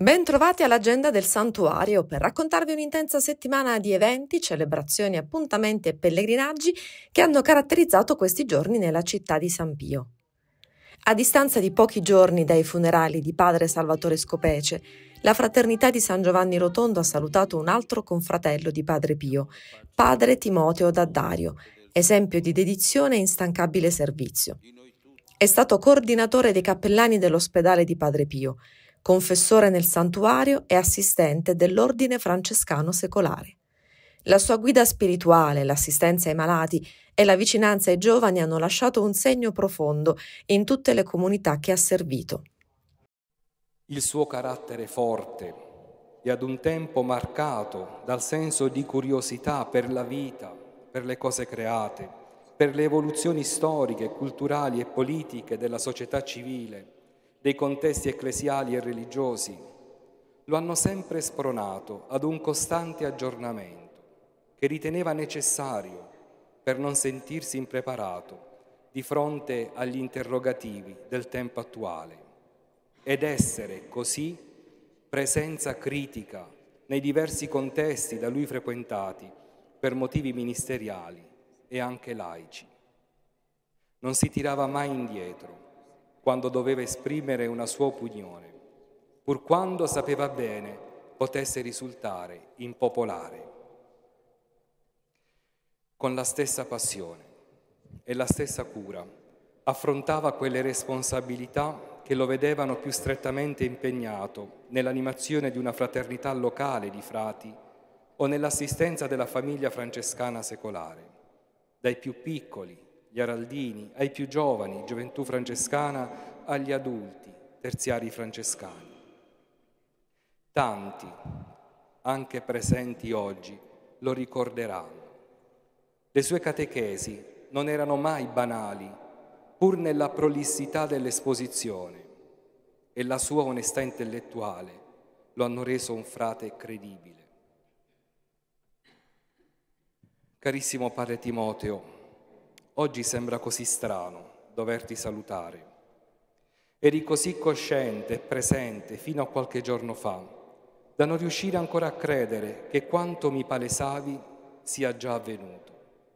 Ben trovati all'agenda del santuario per raccontarvi un'intensa settimana di eventi, celebrazioni, appuntamenti e pellegrinaggi che hanno caratterizzato questi giorni nella città di San Pio. A distanza di pochi giorni dai funerali di padre Salvatore Scopece, la fraternità di San Giovanni Rotondo ha salutato un altro confratello di padre Pio, padre Timoteo D'Addario, esempio di dedizione e instancabile servizio. È stato coordinatore dei cappellani dell'ospedale di padre Pio, confessore nel santuario e assistente dell'ordine francescano secolare. La sua guida spirituale, l'assistenza ai malati e la vicinanza ai giovani hanno lasciato un segno profondo in tutte le comunità che ha servito. Il suo carattere forte e ad un tempo marcato dal senso di curiosità per la vita, per le cose create, per le evoluzioni storiche, culturali e politiche della società civile, dei contesti ecclesiali e religiosi, lo hanno sempre spronato ad un costante aggiornamento che riteneva necessario per non sentirsi impreparato di fronte agli interrogativi del tempo attuale ed essere così presenza critica nei diversi contesti da lui frequentati per motivi ministeriali e anche laici. Non si tirava mai indietro quando doveva esprimere una sua opinione, pur quando sapeva bene potesse risultare impopolare. Con la stessa passione e la stessa cura affrontava quelle responsabilità che lo vedevano più strettamente impegnato nell'animazione di una fraternità locale di frati o nell'assistenza della famiglia francescana secolare, dai più piccoli, gli araldini, ai più giovani, gioventù francescana, agli adulti, terziari francescani. Tanti, anche presenti oggi, lo ricorderanno. Le sue catechesi non erano mai banali, pur nella prolissità dell'esposizione, e la sua onestà intellettuale lo hanno reso un frate credibile. Carissimo padre Timoteo, oggi sembra così strano doverti salutare. Eri così cosciente e presente fino a qualche giorno fa, da non riuscire ancora a credere che quanto mi palesavi sia già avvenuto.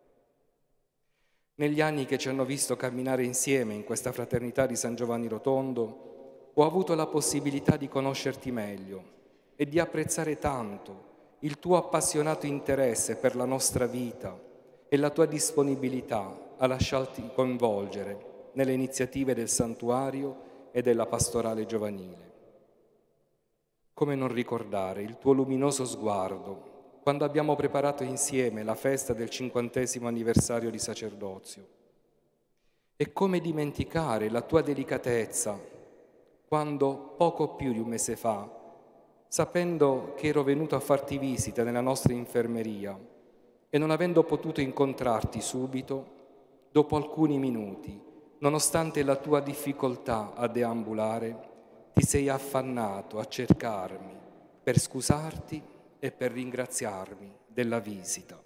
Negli anni che ci hanno visto camminare insieme in questa fraternità di San Giovanni Rotondo, ho avuto la possibilità di conoscerti meglio e di apprezzare tanto il tuo appassionato interesse per la nostra vita e la tua disponibilità a lasciarti coinvolgere nelle iniziative del santuario e della pastorale giovanile. Come non ricordare il tuo luminoso sguardo quando abbiamo preparato insieme la festa del 50° anniversario di sacerdozio? E come dimenticare la tua delicatezza quando, poco più di un mese fa, sapendo che ero venuto a farti visita nella nostra infermeria e non avendo potuto incontrarti subito, dopo alcuni minuti, nonostante la tua difficoltà a deambulare, ti sei affannato a cercarmi per scusarti e per ringraziarmi della visita.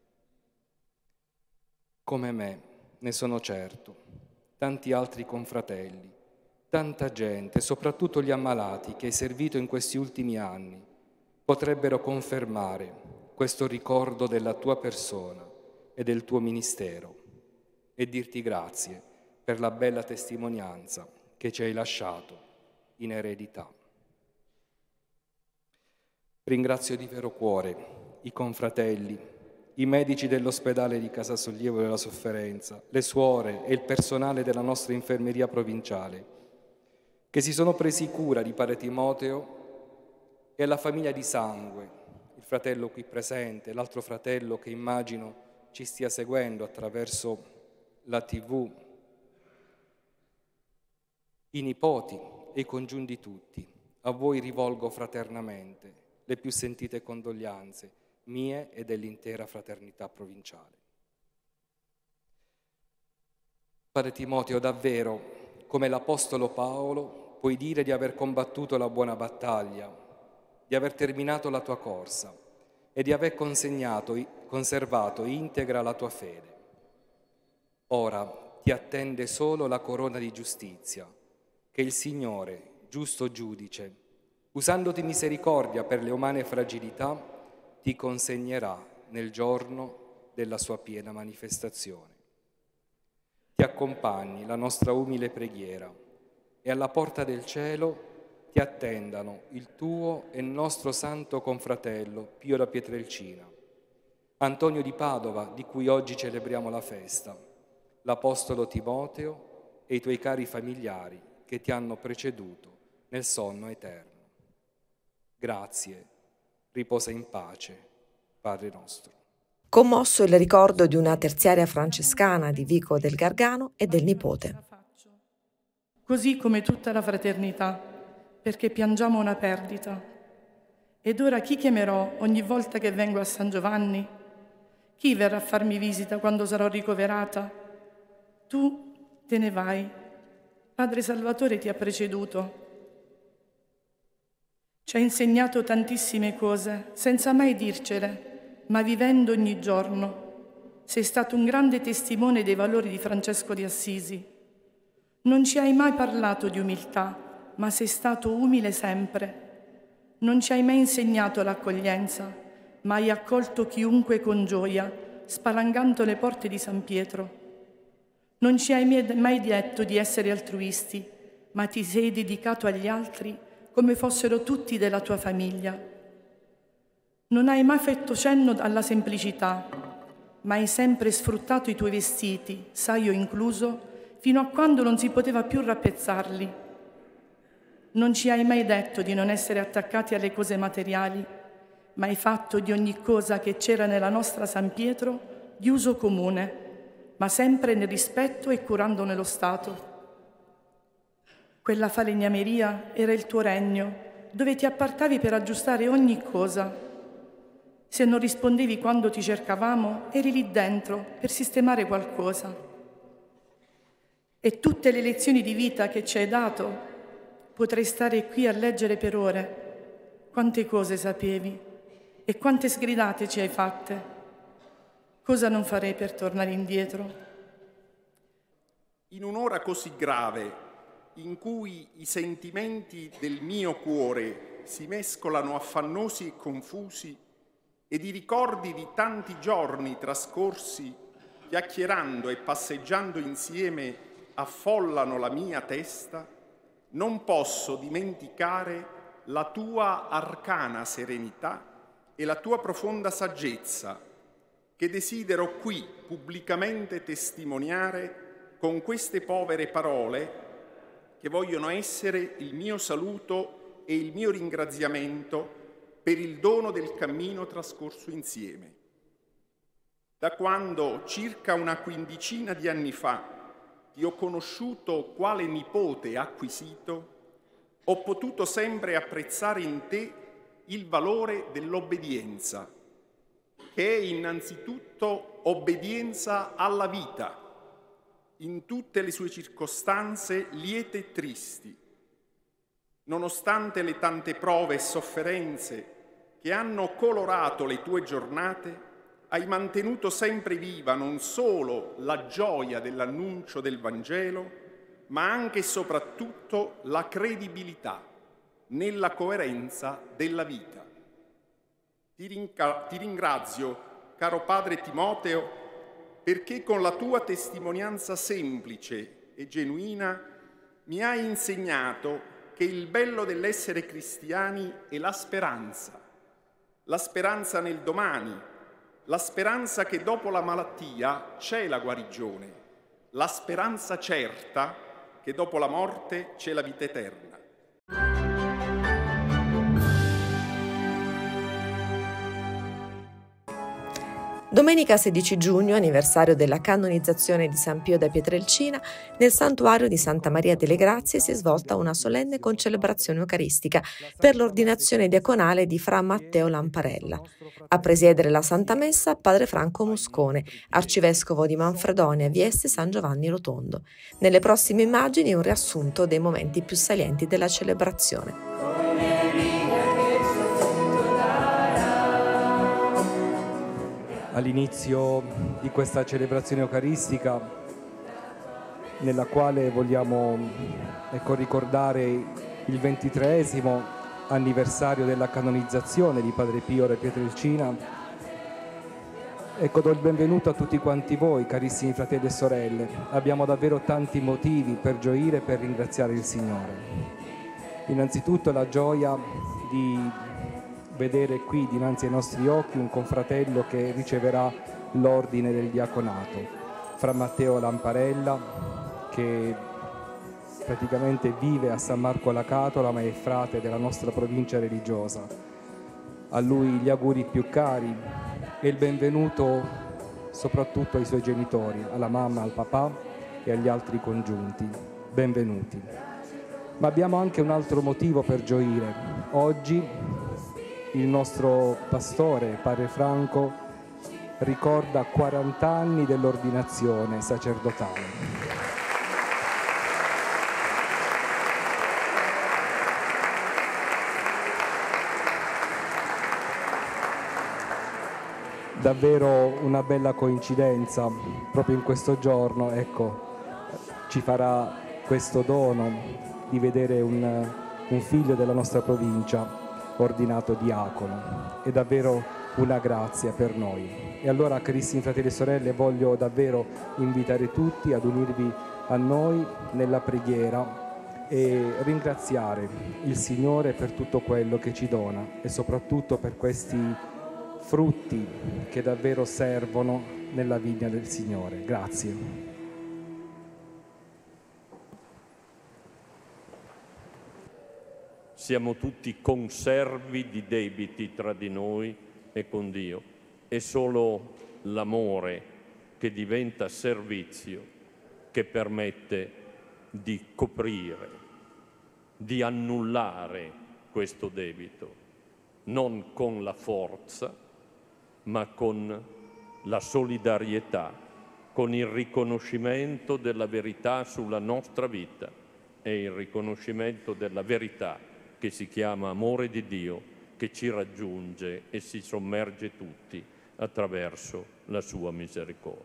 Come me, ne sono certo, tanti altri confratelli, tanta gente, soprattutto gli ammalati che hai servito in questi ultimi anni, potrebbero confermare questo ricordo della tua persona e del tuo ministero e dirti grazie per la bella testimonianza che ci hai lasciato in eredità. Ringrazio di vero cuore i confratelli, i medici dell'ospedale di Casasollievo della Sofferenza, le suore e il personale della nostra infermeria provinciale, che si sono presi cura di padre Timoteo e alla famiglia di sangue, il fratello qui presente, l'altro fratello che immagino ci stia seguendo attraverso la TV, i nipoti e i congiunti tutti. A voi rivolgo fraternamente le più sentite condoglianze mie e dell'intera fraternità provinciale. Padre Timoteo, davvero, come l'Apostolo Paolo, puoi dire di aver combattuto la buona battaglia, di aver terminato la tua corsa e di aver conservato integra la tua fede. Ora ti attende solo la corona di giustizia, che il Signore, giusto giudice, usandoti misericordia per le umane fragilità, ti consegnerà nel giorno della sua piena manifestazione. Ti accompagni la nostra umile preghiera e alla porta del cielo ti attendano il tuo e nostro santo confratello Pio da Pietrelcina, Antonio di Padova, di cui oggi celebriamo la festa, l'Apostolo Timoteo e i tuoi cari familiari che ti hanno preceduto nel sonno eterno. Grazie, riposa in pace, Padre nostro. Commosso il ricordo di una terziaria francescana di Vico del Gargano e del nipote. Così come tutta la fraternità, perché piangiamo una perdita. Ed ora chi chiamerò ogni volta che vengo a San Giovanni? Chi verrà a farmi visita quando sarò ricoverata? Tu te ne vai. Padre Salvatore ti ha preceduto. Ci ha insegnato tantissime cose, senza mai dircele, ma vivendo ogni giorno. Sei stato un grande testimone dei valori di Francesco di Assisi. Non ci hai mai parlato di umiltà, ma sei stato umile sempre. Non ci hai mai insegnato l'accoglienza, ma hai accolto chiunque con gioia, spalancando le porte di San Pietro. Non ci hai mai detto di essere altruisti, ma ti sei dedicato agli altri come fossero tutti della tua famiglia. Non hai mai fatto cenno alla semplicità, ma hai sempre sfruttato i tuoi vestiti, saio incluso, fino a quando non si poteva più rappezzarli. Non ci hai mai detto di non essere attaccati alle cose materiali, ma hai fatto di ogni cosa che c'era nella nostra San Pietro di uso comune, ma sempre nel rispetto e curandone lo Stato. Quella falegnameria era il tuo regno, dove ti appartavi per aggiustare ogni cosa. Se non rispondevi quando ti cercavamo, eri lì dentro per sistemare qualcosa. E tutte le lezioni di vita che ci hai dato, potrei stare qui a leggere per ore. Quante cose sapevi e quante sgridate ci hai fatte. Cosa non farei per tornare indietro? In un'ora così grave, in cui i sentimenti del mio cuore si mescolano affannosi e confusi, ed i ricordi di tanti giorni trascorsi, chiacchierando e passeggiando insieme, affollano la mia testa, non posso dimenticare la tua arcana serenità e la tua profonda saggezza, che desidero qui pubblicamente testimoniare con queste povere parole che vogliono essere il mio saluto e il mio ringraziamento per il dono del cammino trascorso insieme. Da quando, circa una quindicina di anni fa, ti ho conosciuto quale nipote acquisito, ho potuto sempre apprezzare in te il valore dell'obbedienza, che è innanzitutto obbedienza alla vita, in tutte le sue circostanze liete e tristi, nonostante le tante prove e sofferenze che hanno colorato le tue giornate, hai mantenuto sempre viva non solo la gioia dell'annuncio del Vangelo, ma anche e soprattutto la credibilità nella coerenza della vita. Ti ringrazio, caro padre Timoteo, perché con la tua testimonianza semplice e genuina mi hai insegnato che il bello dell'essere cristiani è la speranza nel domani, la speranza che dopo la malattia c'è la guarigione, la speranza certa che dopo la morte c'è la vita eterna. Domenica 16 giugno, anniversario della canonizzazione di San Pio da Pietrelcina, nel santuario di Santa Maria delle Grazie si è svolta una solenne concelebrazione eucaristica per l'ordinazione diaconale di Fra Matteo Lamparella. A presiedere la Santa Messa padre Franco Moscone, arcivescovo di Manfredonia, Vieste San Giovanni Rotondo. Nelle prossime immagini un riassunto dei momenti più salienti della celebrazione. All'inizio di questa celebrazione eucaristica, nella quale vogliamo ricordare il 23esimo anniversario della canonizzazione di Padre Pio da Pietrelcina, ecco, do il benvenuto a tutti quanti voi, carissimi fratelli e sorelle. Abbiamo davvero tanti motivi per gioire e per ringraziare il Signore. Innanzitutto la gioia di vedere qui dinanzi ai nostri occhi un confratello che riceverà l'ordine del diaconato, Fra Matteo Lamparella, che praticamente vive a San Marco alla Catola, ma è frate della nostra provincia religiosa. A lui gli auguri più cari e il benvenuto soprattutto ai suoi genitori, alla mamma, al papà e agli altri congiunti. Benvenuti. Ma abbiamo anche un altro motivo per gioire. Oggi il nostro pastore, Padre Franco, ricorda 40 anni dell'ordinazione sacerdotale. Davvero una bella coincidenza, proprio in questo giorno, ecco, ci farà questo dono di vedere un figlio della nostra provincia ordinato diacono. È davvero una grazia per noi. E allora, carissimi fratelli e sorelle, voglio davvero invitare tutti ad unirvi a noi nella preghiera e ringraziare il Signore per tutto quello che ci dona e soprattutto per questi frutti che davvero servono nella vigna del Signore. Grazie. Siamo tutti conservi di debiti tra di noi e con Dio. È solo l'amore che diventa servizio che permette di coprire, di annullare questo debito, non con la forza, ma con la solidarietà, con il riconoscimento della verità sulla nostra vita e il riconoscimento della verità che si chiama amore di Dio, che ci raggiunge e si sommerge tutti attraverso la sua misericordia.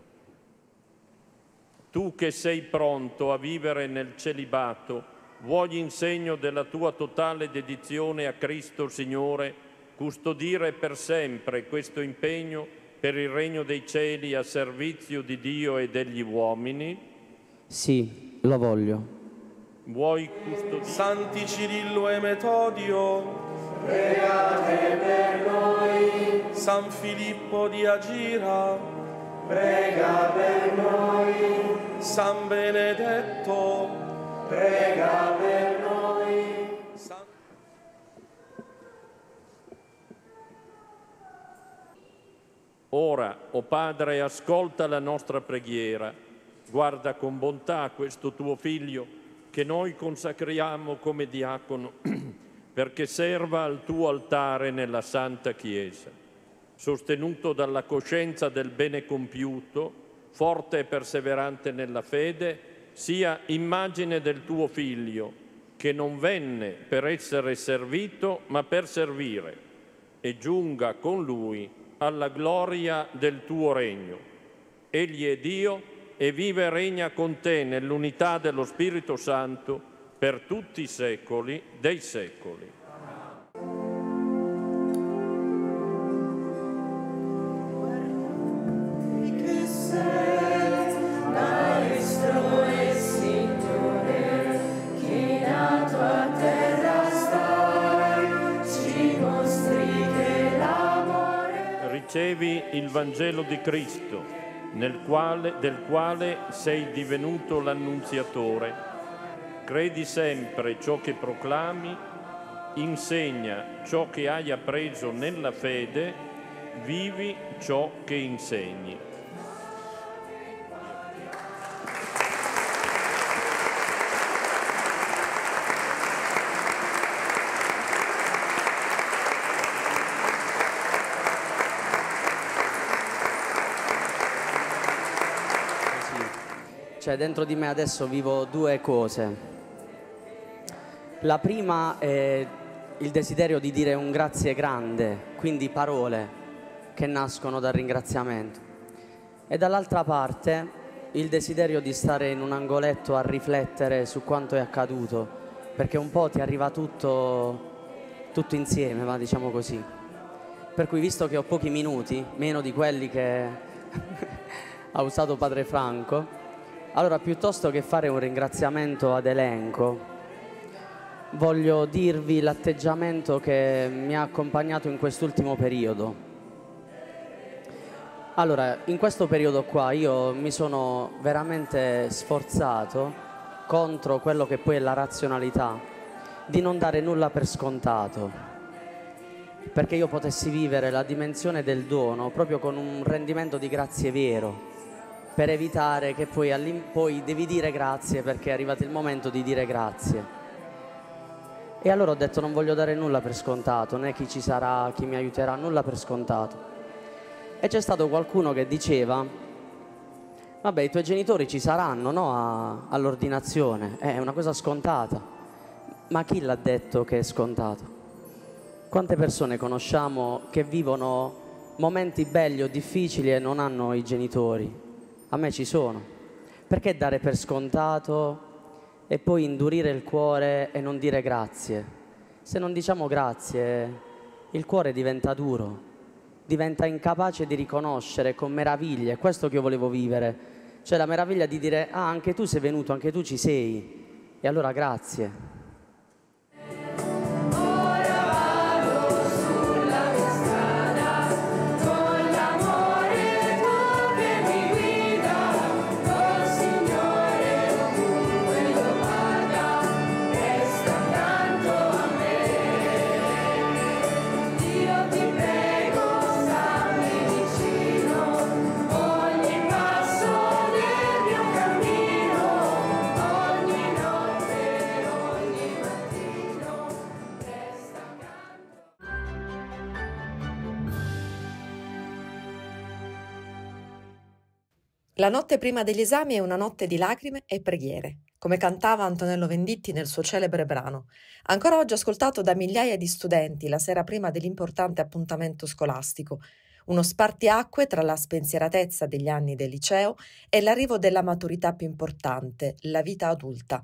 Tu che sei pronto a vivere nel celibato, vuoi in segno della tua totale dedizione a Cristo Signore custodire per sempre questo impegno per il regno dei cieli a servizio di Dio e degli uomini? Sì, lo voglio. Vuoi custodire? Santi Cirillo e Metodio, pregate per noi. San Filippo di Agira, prega per noi. San Benedetto, prega per noi. Ora, o Padre, ascolta la nostra preghiera, guarda con bontà questo tuo Figlio che noi consacriamo come diacono perché serva al tuo altare nella Santa Chiesa, sostenuto dalla coscienza del bene compiuto, forte e perseverante nella fede, sia immagine del tuo Figlio che non venne per essere servito ma per servire e giunga con Lui alla gloria del tuo regno. Egli è Dio e vive e regna con te nell'unità dello Spirito Santo per tutti i secoli dei secoli. Ricevi il Vangelo di Cristo, del quale sei divenuto l'annunziatore. Credi sempre ciò che proclami, insegna ciò che hai appreso nella fede, vivi ciò che insegni. Cioè, dentro di me adesso vivo due cose. La prima è il desiderio di dire un grazie grande, quindi parole che nascono dal ringraziamento. E dall'altra parte il desiderio di stare in un angoletto a riflettere su quanto è accaduto, perché un po' ti arriva tutto tutto insieme, va, diciamo così. Per cui, visto che ho pochi minuti, meno di quelli che ha usato padre Franco, allora piuttosto che fare un ringraziamento ad elenco, voglio dirvi l'atteggiamento che mi ha accompagnato in quest'ultimo periodo. Allora, in questo periodo qua io mi sono veramente sforzato contro quello che poi è la razionalità, di non dare nulla per scontato, perché io potessi vivere la dimensione del dono proprio con un rendimento di grazie vero, per evitare che poi devi dire grazie perché è arrivato il momento di dire grazie. E allora ho detto non voglio dare nulla per scontato, né chi ci sarà, chi mi aiuterà, nulla per scontato. E c'è stato qualcuno che diceva: vabbè, i tuoi genitori ci saranno, no, all'ordinazione, è una cosa scontata. Ma chi l'ha detto che è scontato? Quante persone conosciamo che vivono momenti belli o difficili e non hanno i genitori? A me ci sono. Perché dare per scontato e poi indurire il cuore e non dire grazie? Se non diciamo grazie, il cuore diventa duro, diventa incapace di riconoscere con meraviglia. È questo che io volevo vivere, cioè la meraviglia di dire: ah, anche tu sei venuto, anche tu ci sei, e allora grazie. La notte prima degli esami è una notte di lacrime e preghiere, come cantava Antonello Venditti nel suo celebre brano, ancora oggi ascoltato da migliaia di studenti la sera prima dell'importante appuntamento scolastico, uno spartiacque tra la spensieratezza degli anni del liceo e l'arrivo della maturità più importante, la vita adulta.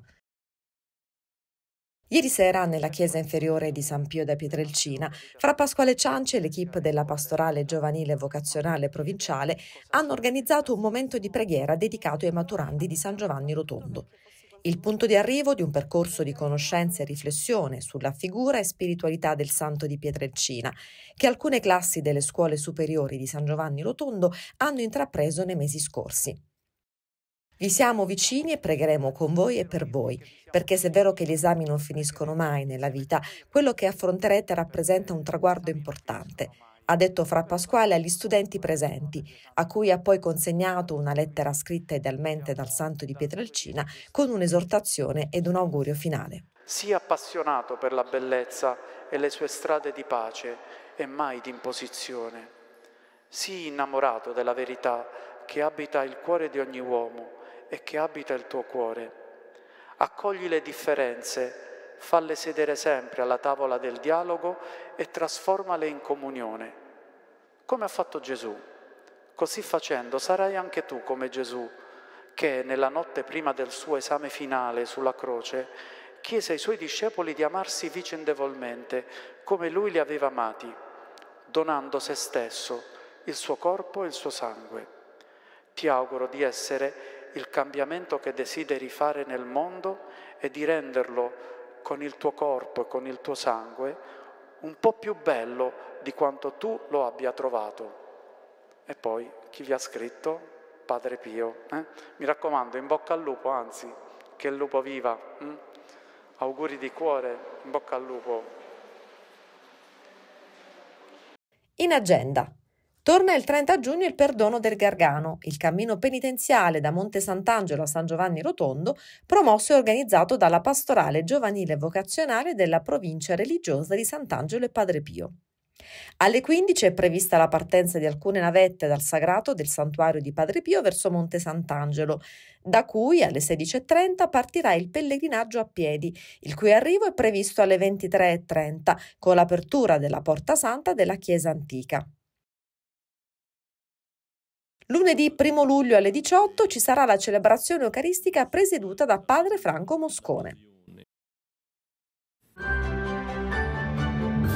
Ieri sera, nella chiesa inferiore di San Pio da Pietrelcina, fra Pasquale Cianci e l'equipe della pastorale giovanile vocazionale provinciale hanno organizzato un momento di preghiera dedicato ai maturandi di San Giovanni Rotondo. Il punto di arrivo di un percorso di conoscenza e riflessione sulla figura e spiritualità del santo di Pietrelcina, che alcune classi delle scuole superiori di San Giovanni Rotondo hanno intrapreso nei mesi scorsi. Vi siamo vicini e pregheremo con voi e per voi, perché se è vero che gli esami non finiscono mai nella vita, quello che affronterete rappresenta un traguardo importante, ha detto Fra Pasquale agli studenti presenti, a cui ha poi consegnato una lettera scritta idealmente dal santo di Pietrelcina con un'esortazione ed un augurio finale. Sii appassionato per la bellezza e le sue strade di pace e mai di imposizione. Sii innamorato della verità che abita il cuore di ogni uomo e che abita il tuo cuore. Accogli le differenze, falle sedere sempre alla tavola del dialogo e trasformale in comunione. Come ha fatto Gesù. Così facendo sarai anche tu come Gesù, che nella notte prima del suo esame finale sulla croce chiese ai suoi discepoli di amarsi vicendevolmente come lui li aveva amati, donando se stesso, il suo corpo e il suo sangue. Ti auguro di essere il cambiamento che desideri fare nel mondo e di renderlo con il tuo corpo e con il tuo sangue un po' più bello di quanto tu lo abbia trovato. E poi chi vi ha scritto? Padre Pio. Mi raccomando, in bocca al lupo, anzi, che il lupo viva. Auguri di cuore, in bocca al lupo. In agenda. Torna il 30 giugno il perdono del Gargano, il cammino penitenziale da Monte Sant'Angelo a San Giovanni Rotondo, promosso e organizzato dalla Pastorale Giovanile Vocazionale della Provincia Religiosa di Sant'Angelo e Padre Pio. Alle 15 è prevista la partenza di alcune navette dal sagrato del santuario di Padre Pio verso Monte Sant'Angelo, da cui alle 16:30 partirà il pellegrinaggio a piedi, il cui arrivo è previsto alle 23:30 con l'apertura della Porta Santa della Chiesa Antica. Lunedì 1 luglio alle 18 ci sarà la celebrazione eucaristica presieduta da Padre Franco Moscone.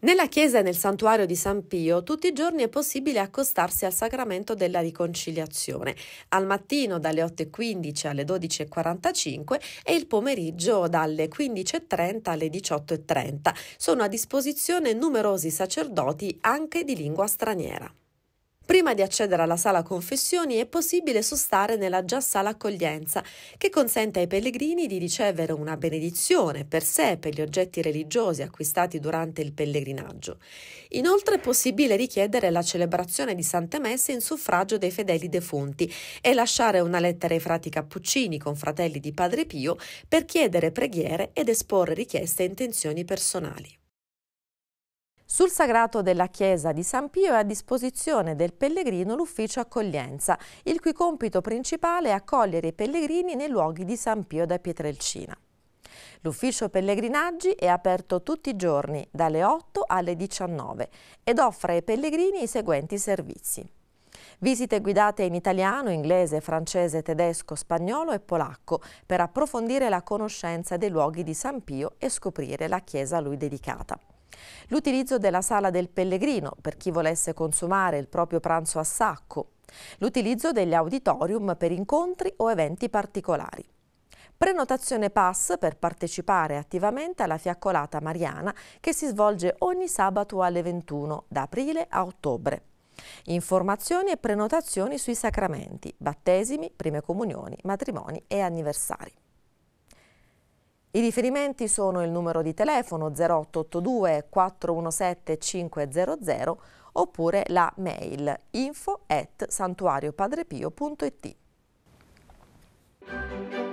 Nella chiesa e nel santuario di San Pio tutti i giorni è possibile accostarsi al sacramento della riconciliazione, al mattino dalle 8:15 alle 12:45 e il pomeriggio dalle 15:30 alle 18:30. Sono a disposizione numerosi sacerdoti anche di lingua straniera. Prima di accedere alla sala confessioni è possibile sostare nella già sala accoglienza, che consente ai pellegrini di ricevere una benedizione per sé e per gli oggetti religiosi acquistati durante il pellegrinaggio. Inoltre è possibile richiedere la celebrazione di Sante Messe in suffragio dei fedeli defunti e lasciare una lettera ai frati cappuccini, confratelli di Padre Pio, per chiedere preghiere ed esporre richieste e intenzioni personali. Sul sagrato della chiesa di San Pio è a disposizione del pellegrino l'ufficio accoglienza, il cui compito principale è accogliere i pellegrini nei luoghi di San Pio da Pietrelcina. L'ufficio pellegrinaggi è aperto tutti i giorni dalle 8 alle 19 ed offre ai pellegrini i seguenti servizi: visite guidate in italiano, inglese, francese, tedesco, spagnolo e polacco per approfondire la conoscenza dei luoghi di San Pio e scoprire la chiesa a lui dedicata. L'utilizzo della sala del pellegrino per chi volesse consumare il proprio pranzo a sacco, l'utilizzo degli auditorium per incontri o eventi particolari. Prenotazione pass per partecipare attivamente alla fiaccolata mariana che si svolge ogni sabato alle 21 da aprile a ottobre. Informazioni e prenotazioni sui sacramenti, battesimi, prime comunioni, matrimoni e anniversari. I riferimenti sono il numero di telefono 0882 417 500 oppure la mail info@santuariopadrepio.it.